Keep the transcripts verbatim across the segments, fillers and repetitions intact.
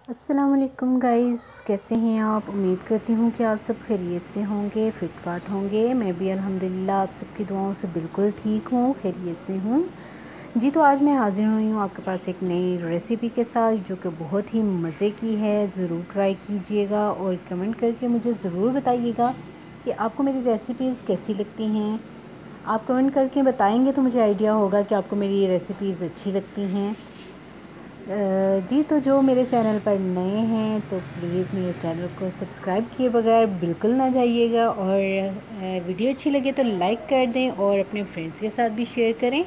अस्सलाम वालेकुम गाइस, कैसे हैं आप। उम्मीद करती हूँ कि आप सब खैरियत से होंगे, फिट फाट होंगे। मैं भी अल्हम्दुलिल्लाह आप सबकी दुआओं से बिल्कुल ठीक हूँ, खैरियत से हूँ। जी तो आज मैं हाज़िर हुई हूँ आपके पास एक नई रेसिपी के साथ जो कि बहुत ही मज़े की है। ज़रूर ट्राई कीजिएगा और कमेंट करके मुझे ज़रूर बताइएगा कि आपको मेरी रेसिपीज़ कैसी लगती हैं। आप कमेंट करके बताएंगे तो मुझे आइडिया होगा कि आपको मेरी रेसिपीज़ अच्छी लगती हैं। जी तो जो मेरे चैनल पर नए हैं तो प्लीज़ मेरे चैनल को सब्सक्राइब किए बगैर बिल्कुल ना जाइएगा, और वीडियो अच्छी लगे तो लाइक कर दें और अपने फ्रेंड्स के साथ भी शेयर करें।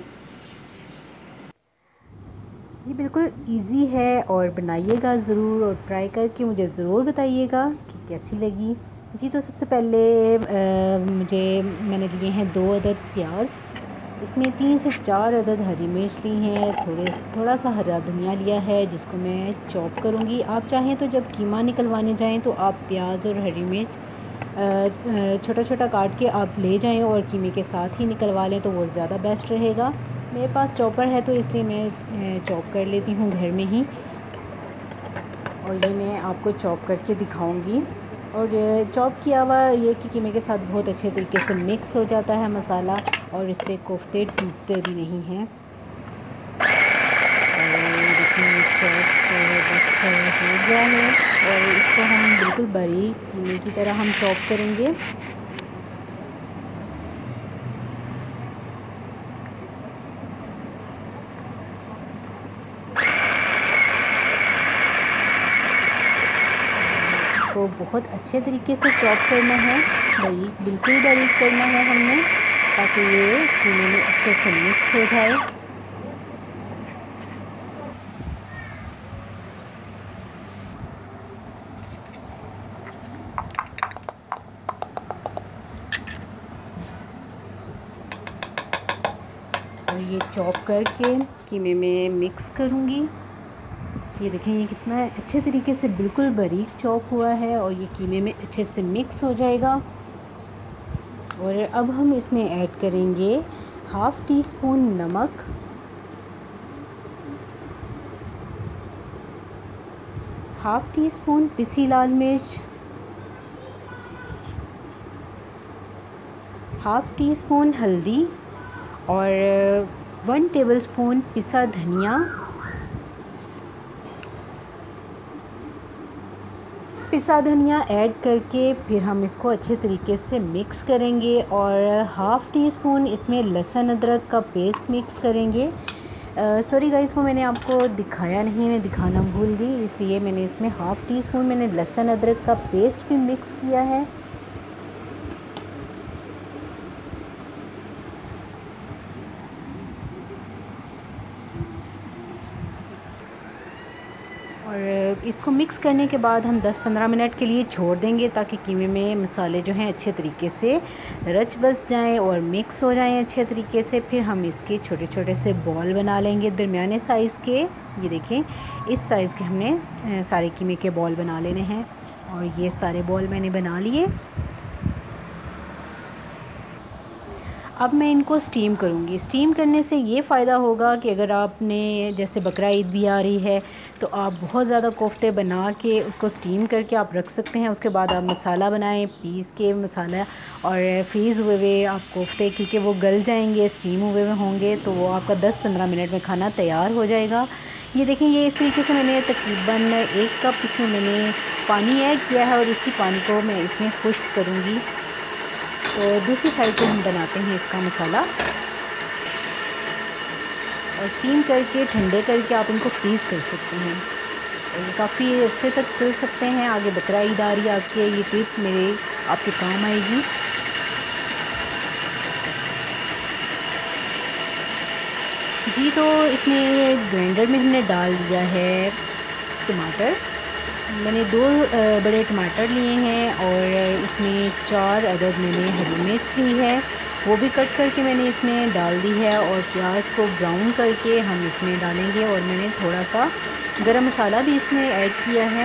ये बिल्कुल इजी है और बनाइएगा ज़रूर और ट्राई करके मुझे ज़रूर बताइएगा कि कैसी लगी। जी तो सबसे पहले आ, मुझे मैंने लिए हैं दो अदद प्याज, इसमें तीन से चार अदद हरी मिर्च ली हैं, थोड़े थोड़ा सा हरा धनिया लिया है जिसको मैं चॉप करूँगी। आप चाहें तो जब कीमा निकलवाने जाएं तो आप प्याज और हरी मिर्च छोटा छोटा काट के आप ले जाएं और कीमे के साथ ही निकलवा लें तो वो ज़्यादा बेस्ट रहेगा। मेरे पास चॉपर है तो इसलिए मैं चॉप कर लेती हूँ घर में ही, और ये मैं आपको चॉप करके दिखाऊंगी। और चॉप किया हुआ ये कि कीमे के साथ बहुत अच्छे तरीके से मिक्स हो जाता है मसाला, और इससे कोफ्ते टूटते भी नहीं हैं। और देखिए चॉप बस हो गया है, और इसको हम बिल्कुल बारीक कीमे की तरह हम चॉप करेंगे। इसको बहुत अच्छे तरीके से चॉप करना है, बारीक बिल्कुल बारीक करना है हमने, ताकि ये कीमे में अच्छे से मिक्स हो जाए। और ये चॉप करके कीमे में मिक्स करूँगी। ये देखें ये कितना अच्छे तरीके से बिल्कुल बारीक चॉप हुआ है और ये कीमे में अच्छे से मिक्स हो जाएगा। और अब हम इसमें ऐड करेंगे हाफ़ टी स्पून नमक, हाफ़ टी स्पून पिसी लाल मिर्च, हाफ़ टी स्पून हल्दी, और वन टेबलस्पून पिसा धनिया, पिसा धनिया ऐड करके फिर हम इसको अच्छे तरीके से मिक्स करेंगे। और हाफ़ टी स्पून इसमें लहसुन अदरक का पेस्ट मिक्स करेंगे। सॉरी गाइस, वो मैंने आपको दिखाया नहीं, मैं दिखाना भूल गई, इसलिए मैंने इसमें हाफ़ टी स्पून मैंने लहसुन अदरक का पेस्ट भी मिक्स किया है। और इसको मिक्स करने के बाद हम दस पंद्रह मिनट के लिए छोड़ देंगे ताकि कीमे में मसाले जो हैं अच्छे तरीके से रच बस जाएं और मिक्स हो जाएं अच्छे तरीके से। फिर हम इसके छोटे छोटे से बॉल बना लेंगे दरमियाने साइज़ के। ये देखें इस साइज़ के हमने सारे कीमे के बॉल बना लेने हैं, और ये सारे बॉल मैंने बना लिए। अब मैं इनको स्टीम करूँगी। स्टीम करने से ये फ़ायदा होगा कि अगर आपने जैसे बकरा ईद भी आ रही है तो आप बहुत ज़्यादा कोफ्ते बना के उसको स्टीम करके आप रख सकते हैं। उसके बाद आप मसाला बनाएं पीस के मसाला, और फ्रीज़ हुए हुए आप कोफ्ते, क्योंकि वो गल जाएंगे स्टीम हुए हुए होंगे, तो वो आपका दस पंद्रह मिनट में खाना तैयार हो जाएगा। ये देखें ये इस तरीके से मैंने तकरीबन एक कप इसमें मैंने पानी ऐड किया है, और इसी पानी को मैं इसमें खुश्क करूँगी। तो दूसरी साइड पे हम बनाते हैं इसका मसाला, और स्टीम करके ठंडे करके आप इनको फ्रीज़ कर सकते हैं, और ये काफ़ी अरसे तक चल सकते हैं। आगे बकरा ईद आ रही है, आपके ये टिप मेरे आपके काम आएगी। जी तो इसमें ब्लेंडर में हमने डाल दिया है टमाटर। मैंने दो बड़े टमाटर लिए हैं, और इसमें चार अदद मैंने हरी मिर्च ली है, वो भी कट करके मैंने इसमें डाल दी है। और प्याज को ब्राउन करके हम इसमें डालेंगे, और मैंने थोड़ा सा गरम मसाला भी इसमें ऐड किया है।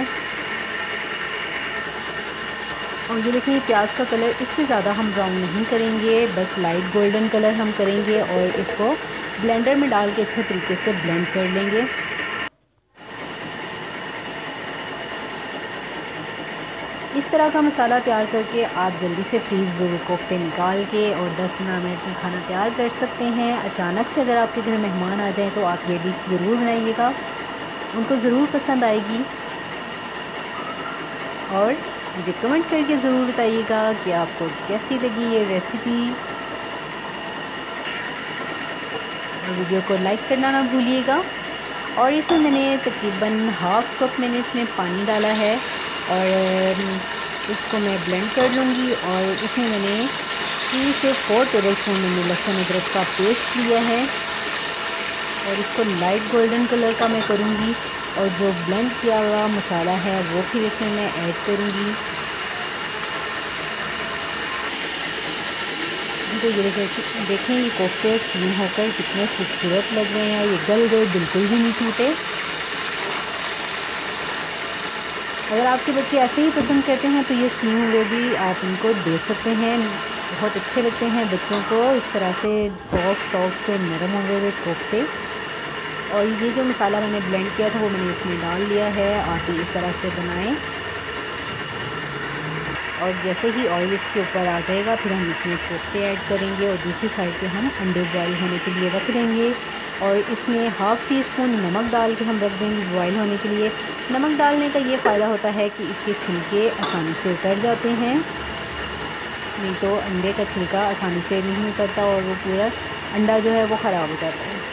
और ये देखिए प्याज का कलर इससे ज़्यादा हम ब्राउन नहीं करेंगे, बस लाइट गोल्डन कलर हम करेंगे, और इसको ब्लेंडर में डाल के अच्छे तरीके से ब्लेंड कर लेंगे। इस तरह का मसाला तैयार करके आप जल्दी से फ्रीज़ हुए कोफ्ते निकाल के और दस पंद्रह मिनट में खाना तैयार कर सकते हैं। अचानक से अगर आपके घर मेहमान आ जाएं तो आप ये डिश ज़रूर बनाइएगा, उनको ज़रूर पसंद आएगी। और मुझे कमेंट करके ज़रूर बताइएगा कि आपको कैसी लगी ये रेसिपी। वीडियो को लाइक करना ना भूलिएगा। और इसमें मैंने तकरीबन हाफ़ कप मैंने इसमें पानी डाला है और इसको मैं ब्लेंड कर लूँगी। और इसमें मैंने थ्री से फोर टेबल स्पून मैंने लहसुन अदरक का पेस्ट लिया है और इसको लाइट गोल्डन कलर का मैं करूँगी। और जो ब्लेंड किया हुआ मसाला है वो फिर इसमें मैं ऐड करूँगी। तो ये देखें देखें ये कोफ्ते स्टीम होकर कितने खूबसूरत लग रहे हैं। ये गल गए, बिल्कुल भी नहीं टूटे। अगर आपके बच्चे ऐसे ही पसंद करते हैं तो ये स्टीम हुए भी आप इनको दे सकते हैं, बहुत अच्छे लगते हैं बच्चों को। इस तरह से सॉफ्ट सॉफ्ट से नरम हुए हुए कोफ्ते। और ये जो मसाला मैंने ब्लेंड किया था वो मैंने इसमें डाल लिया है। आप भी इस तरह से बनाएं। और जैसे ही ऑयल इसके ऊपर आ जाएगा फिर हम इसमें कोफ्ते ऐड करेंगे और दूसरी साइड पे हम अंडे बॉईल होने के लिए रख देंगे। और इसमें हाफ़ टी स्पून नमक डाल के हम रख देंगे बॉईल होने के लिए। नमक डालने का ये फ़ायदा होता है कि इसके छिलके आसानी से उतर जाते हैं, नहीं तो अंडे का छिलका आसानी से नहीं उतरता और वो पूरा अंडा जो है वो ख़राब हो जाता है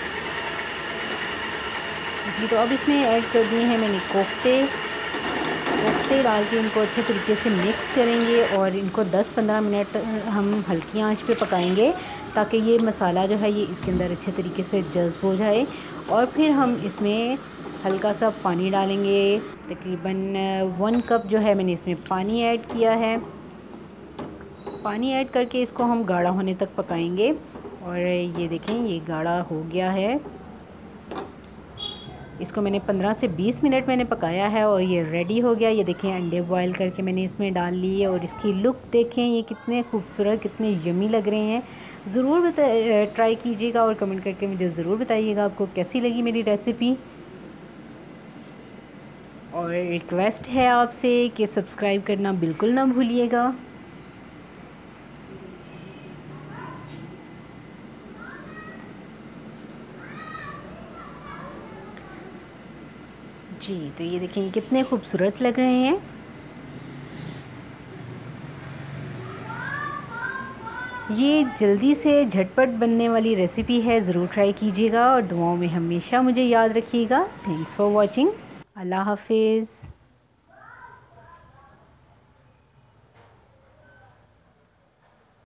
जी। तो अब इसमें ऐड कर दिए हैं मैंने कोफ्ते। कोफ्ते डाल के इनको अच्छे तरीके से मिक्स करेंगे और इनको दस पंद्रह मिनट हम हल्की आंच पे पकाएंगे ताकि ये मसाला जो है ये इसके अंदर अच्छे तरीके से जज़्ब हो जाए। और फिर हम इसमें हल्का सा पानी डालेंगे, तकरीबन वन कप जो है मैंने इसमें पानी ऐड किया है। पानी ऐड करके इसको हम गाढ़ा होने तक पकाएंगे। और ये देखें ये गाढ़ा हो गया है। इसको मैंने पंद्रह से बीस मिनट मैंने पकाया है और ये रेडी हो गया। ये देखें अंडे बॉईल करके मैंने इसमें डाल लिए और इसकी लुक देखें, ये कितने खूबसूरत कितने यमी लग रहे हैं। ज़रूर बता ट्राई कीजिएगा और कमेंट करके मुझे ज़रूर बताइएगा आपको कैसी लगी मेरी रेसिपी। और रिक्वेस्ट है आपसे कि सब्सक्राइब करना बिल्कुल ना भूलिएगा। जी तो ये देखें ये कितने खूबसूरत लग रहे हैं। ये जल्दी से झटपट बनने वाली रेसिपी है, ज़रूर ट्राई कीजिएगा और दुआओं में हमेशा मुझे याद रखिएगा। Thanks for watching. अल्लाह हाफिज़।